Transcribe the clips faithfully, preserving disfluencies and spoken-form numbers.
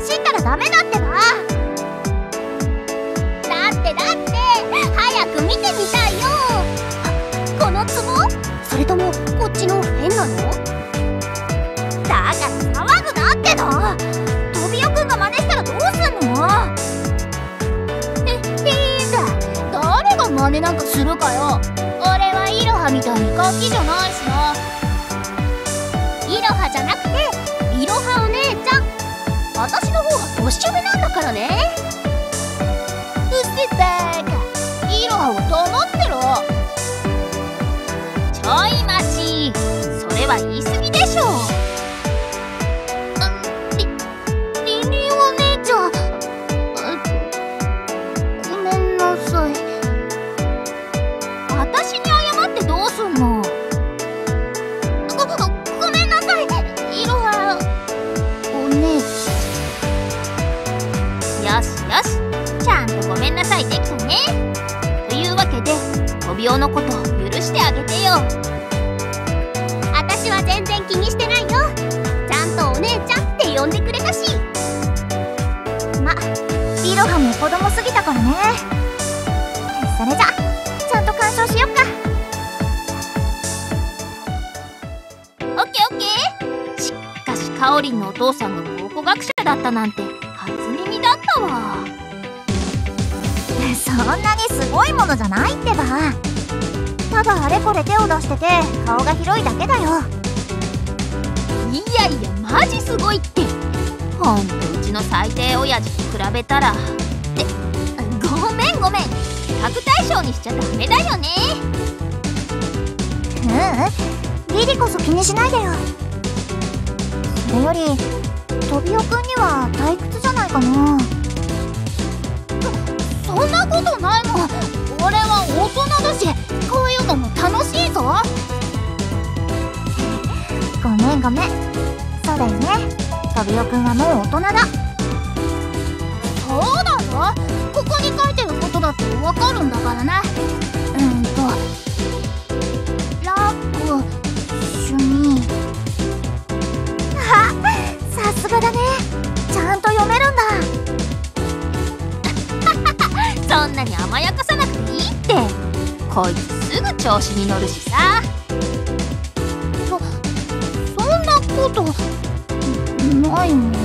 走ったらダメだってば。だってだって早く見てみたいよ。この壺？それともこっちの変なの？だから騒ぐなっての。トビオくんが真似したらどうすんの？え、いいんだ。誰が真似なんかするかよ。俺はイロハみたいにガキじゃないしな。イロハじゃなくてイロハお姉ちゃん。私の方が年上なんだからね。うっせバーカ、イロハを黙ってろ。ちょい待ち、それは言い過ぎでしょ。リリリンお姉ちゃん、ごめんなさい。私に謝ってどうすんの？ご、ご、ごめんなさい、イロハお姉ちゃん。よしよし、ちゃんとごめんなさいできたね。というわけでトビオのこと許してあげてよ。私は全然気にしてないよ。ちゃんとお姉ちゃんって呼んでくれたし。ま、イロハも子供すぎたからね。それじゃちゃんと干渉しよっか。オッケーオッケー。しかしかおりんのお父さんが考古学者だったなんて初耳だったわ。そんなにすごいものじゃないってば。ただあれこれ手を出してて顔が広いだけだよ。いやいやマジすごいって。ほんとうちの最低親父と比べたら。ってごめんごめん、比較対象にしちゃダメだよね。ううん、リリこそ気にしないでよ。それよりトビオくんには退屈じゃないかな。そ、そんなことないもん。俺は大人だしこういうのも楽しいぞ。ごめんごめん。そうだよね、トビオくんはもう大人だ。そうだぞ、ここに書いてることだってわかるんだからな。うんと楽、趣味。あ、さすがだね、ちゃんと読めるんだ。そんなに甘やかさなくていいって。こいつすぐ調子に乗るしさ。そ、そんなことないの。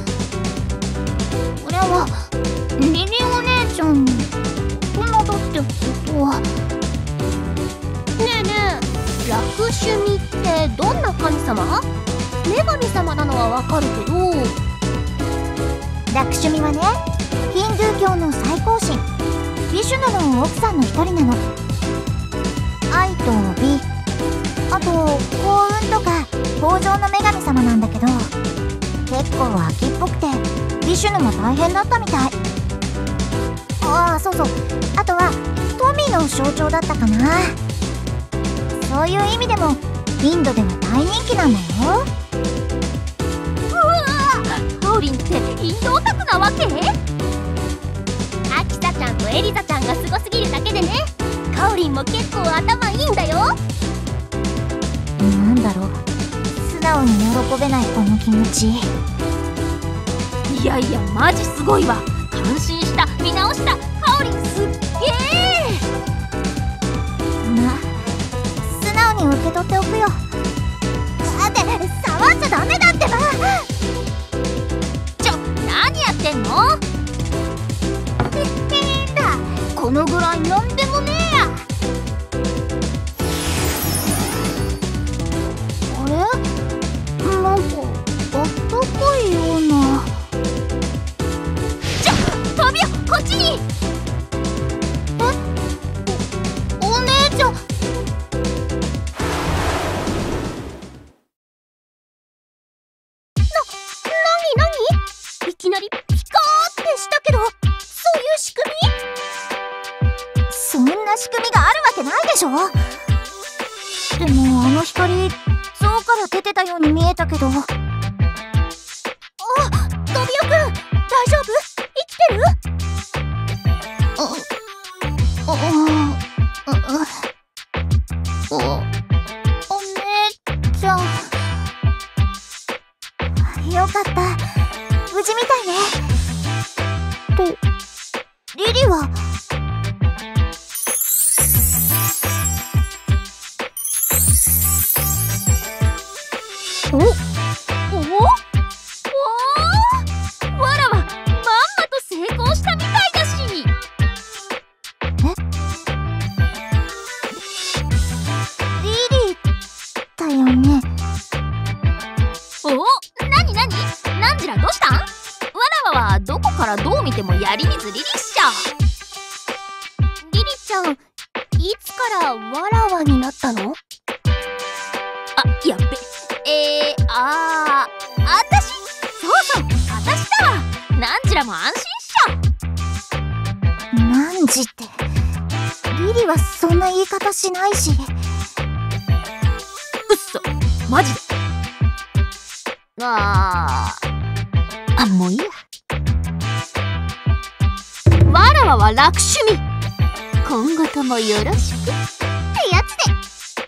俺はリリンお姉ちゃんに大人だってことは。ねえねえ、楽趣味ってどんな神様？女神様なのはわかるけど。楽趣味はね、ヒンドゥー教の最高神ビシュヌの奥さんの一人なの。愛と美、あと幸運とか豊穣の女神様なんだけど、結構秋っぽくてビシュヌも大変だったみたい。ああそうそう、あとは富の象徴だったかな。そういう意味でもインドでは大人気なんだよ。うわ、かおりんってインドオタクなわけ？アキサちゃんとエリザちゃんがすごすぎるだけでね、かおりんも結構頭いいんだよ。なんだろう、素直に喜べないこの気持ち。いやいやマジすごいわ。感心した、見直した、かおりんすっげえ。ま、素直に受け取っておくよ。だって触っちゃダメだってば。ちょ、何やってんの？へへんだ、このぐらいなんでもねえや。あれ？なんかあったかいような。ちょ、トビオこっちに。え？お、お姉ちゃん。いきなりピカーってしたけど、そういう仕組み？そんな仕組みがあるわけないでしょ。でもあの光、像から出てたように見えたけど。あ、トビオくん大丈夫？生きてる？あ、あ、あ、お、お姉ちゃん。よかった。 無事みたいね。ってリリはおおおおお、わらはまんまと成功したみたいだし。え、リリーだよね。おお、なになに、なんじらどうしたん？わらわはどこからどう見てもやりみずリリっしょ。リリちゃん、いつからわらわになったの？あ、やっべ。えー、あー、あたし、そうそう、あたしだわ。なんじらも安心っしょ。なんじって、リリはそんな言い方しないし。うっそ、マジで。あー、あ、もういいや。わらわは楽趣味。今後ともよろしくってやつで。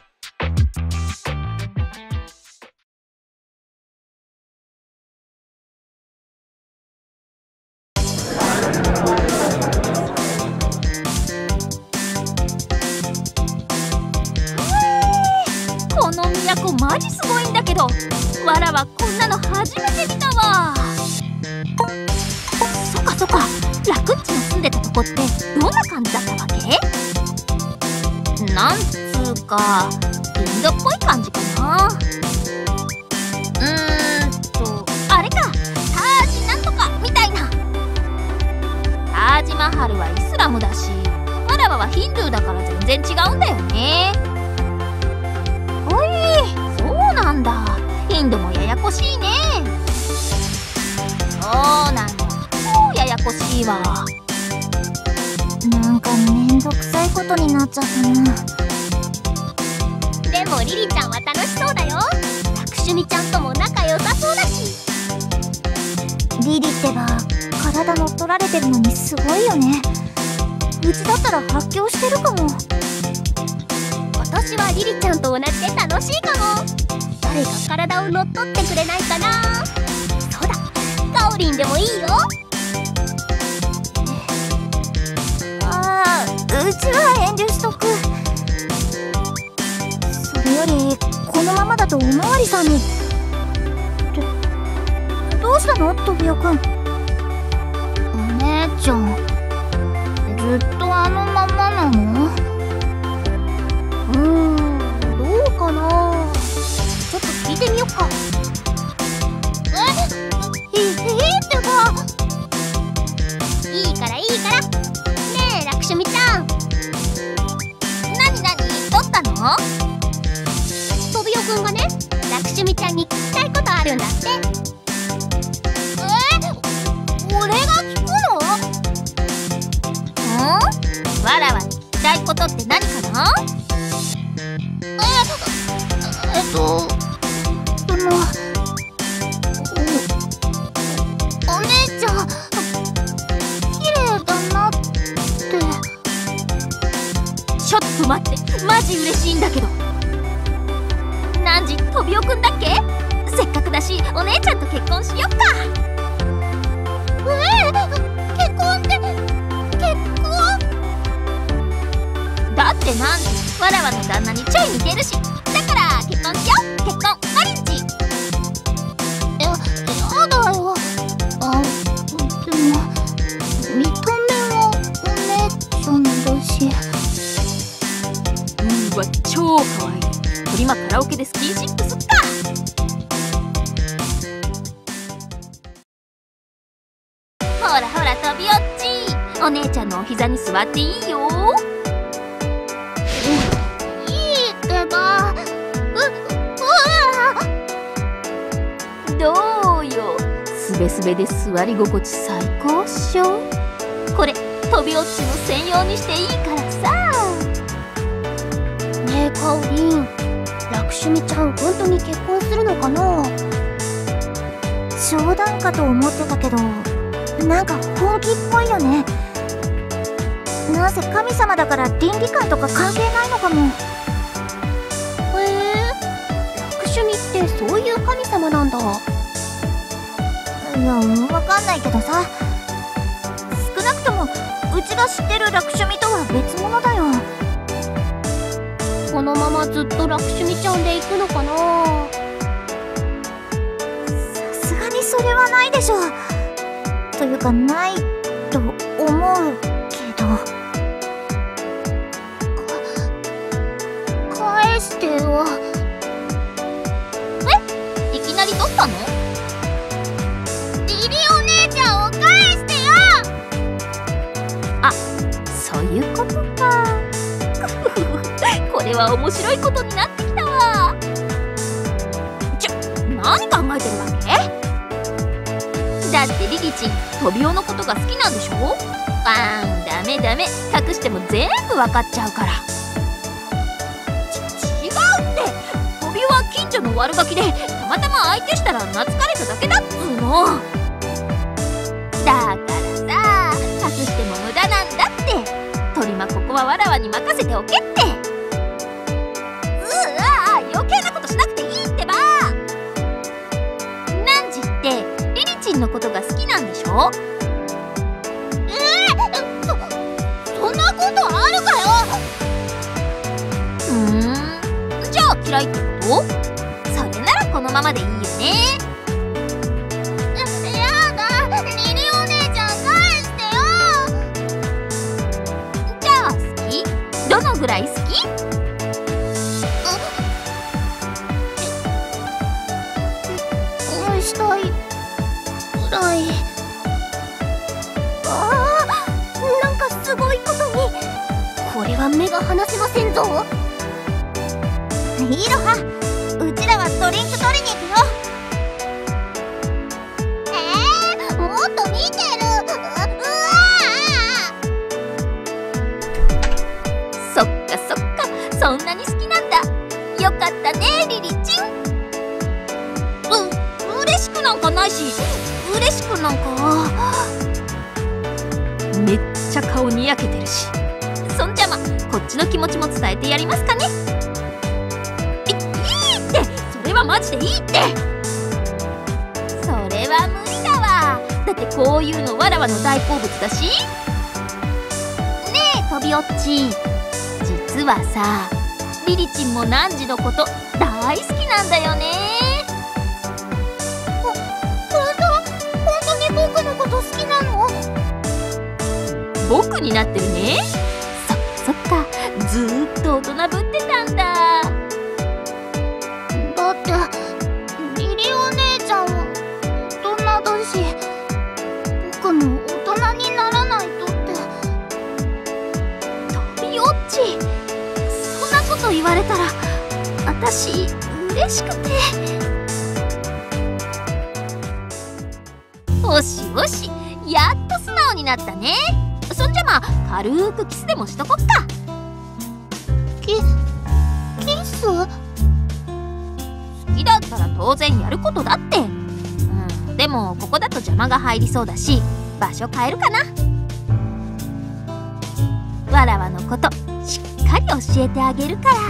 この都マジすごいんだけど、わらはこんなの初めて見たわ。そっかそっか、ラクッチの住んでたとこってどんな感じだったわけ？なんつうかインドっぽい感じかな。うーんとあれか、タージなんとかみたいな。タージマハルはイスラムだし、わらわはヒンドゥーだから全然違うんだよね。おい、そうなんだ。インドもややこしいね。そうなの、もうややこしいわ。なんかめんどくさいことになっちゃったな。でもリリちゃんは楽しそうだよ。ラクシュミちゃんとも仲良さそうだし。リリってば体乗っ取られてるのにすごいよね。うちだったら発狂してるかも。私はリリちゃんと同じで楽しいかも。誰か体を乗っ取ってくれないかな。そうだ、カオリンでもいいよ。ああ、うちは遠慮しとく。それよりこのままだとおまわりさんに。ど、どうしたのトビオくん。お姉ちゃん、ずっとあのままなの？うーん、どうかな。ちょっと聞いてみよっか。え、え、えってか。いいからいいから。ねえラクシュミちゃん。なになに、どったの？トビオくんがね、ラクシュミちゃんに聞きたいことあるんだって。え、俺が聞くの？ん？わらわに聞きたいことって何かな？え、えっと、その、お、お姉ちゃん、綺麗だなって。ちょっと待って、マジ嬉しいんだけど。何時、トビオくんだっけ？せっかくだし、お姉ちゃんと結婚しよっか。えー、結婚って、結婚？だってなんで、わらわの旦那にちょい似てるし。だから結婚しよう。結婚マリッジ。や、やだよ。あ、でも見た目はお姉ちゃんだし。うわ、超かわいい。今カラオケでスキンシップすっか。ほらほら飛び落ち。お姉ちゃんのお膝に座っていいよ。いいってば。どうよ、すべすべで座り心地最高っしょ。これ飛び落ちの専用にしていいからさ。ねえカオリン、ラクシュミちゃん本当に結婚するのかな。冗談かと思ってたけど、なんか本気っぽいよね。なぜ神様だから倫理観とか関係ないのかも。へえ、ラクシュミってそういう神様なんだ。 いや、わかんないけどさ、少なくともうちが知ってるラクシュミとは別物だよ。 このままずっとラクシュミちゃんで行くのかな。 さすがにそれはないでしょ。というかないと思うけど。 か返してよ。え、いきなり取ったの？リリお姉ちゃんを返してよ。あ、そういうことか。これは面白いことになってきたわ。ちょ、何考えてるわけ？だってリリチン、トビオのことが好きなんでしょ？あーん、ダメダメ、隠しても全部わかっちゃうから。ち、違うって。トビオは近所の悪ガキで、たまたま相手したら懐かれただけだっつうの。だからさ、隠しても無駄なんだって。トリマ、ここはわらわに任せておけって。うわ、余計なことしなくていいってば。ナンジってリリチンのことが好きなんでしょ？えー、そ、そんなことあるかよ。うーん、じゃあ嫌いってこと？それならこのままでいいよね。やだ、リリお姉ちゃん返してよ。じゃあ好き？どのぐらい好き？したいくらい。ああ、なんかすごいことに。これは目が離せませんぞ。 イロハ、うちらはドリンク取りに行くよ。 えー、もっと見てる。うわー。そっかそっか、そんなに好きなんだ。よかったね、リリチン。嬉しくなんかないし、嬉しくなんか。めっちゃ顔にやけてるし。そんじゃま、こっちの気持ちも伝えてやりますかね。い、いいって、それはマジでいいって。それは無理だわ。だってこういうのわらわの大好物だし。ねえトビオッチ、実はさ、リリチンもナンジのこと大好きなんだよね。僕のこと好きなの？僕になってるね。そ、そっか、ずーっと大人ぶってたんだ。だってリリお姉ちゃんは大人だし、僕も大人にならないとって。トビオッチ、そんなこと言われたら私嬉しくて。おしおし、やっと素直になったね。そんじゃま、軽くキスでもしとこっか。キ、キス？好きだったら当然やることだって。うん、でもここだと邪魔が入りそうだし、場所変えるかな。わらわのことしっかり教えてあげるから。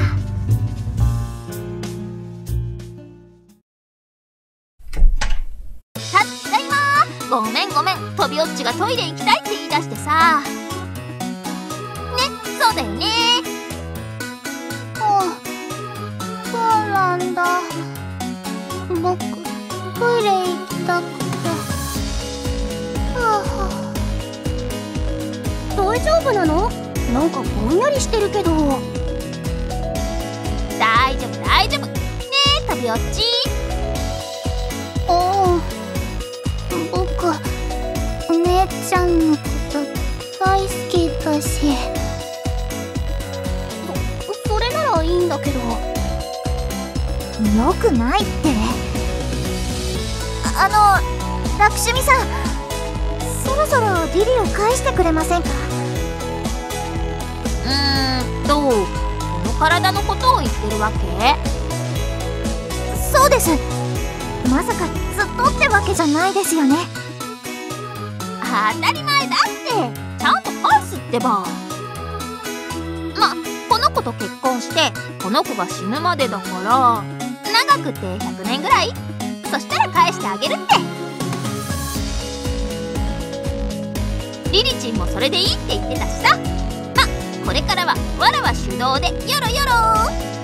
ごめんごめん、トビオッチがトイレ行きたいって言い出してさ。ね、そうだよね。ああ、そうなんだ。僕、トイレ行きたくて。はあ、大丈夫なの？なんかぼんやりしてるけど。大丈夫大丈夫。ねえ、トビオッチ。おー。僕、お姉ちゃんのこと大好きだし。そ、それならいいんだけど。 よくないって。あの、ラクシュミさん、そろそろリリを返してくれませんか？ うーんと、この体のことを言ってるわけ？ そうです。まさかずっとってわけじゃないですよね。 当たり前だって。ちゃんと返すってば。ま、この子と結婚してこの子が死ぬまでだから、長くてひゃくねんぐらい。そしたら返してあげるって。 リリチンもそれでいいって言ってたしさ。ま、これからはわらわ主導でよろよろ。